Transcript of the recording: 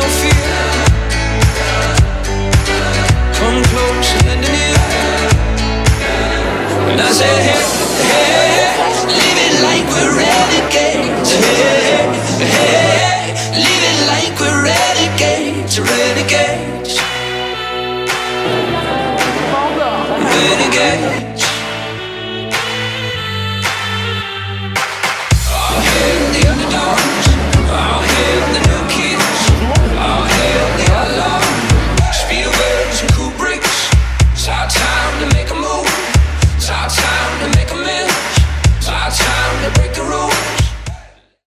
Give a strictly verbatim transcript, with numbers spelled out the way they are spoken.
no fear. Come close and lend an ear. And I say, hey, hey, live it like we're renegades. Hey, hey, live it like we're renegades, renegades, renegades. All hail the underdogs, all hail the new kids, all hail the outlaws. Speed of words and cool bricks. It's our time to make a move. It's our time to make a move.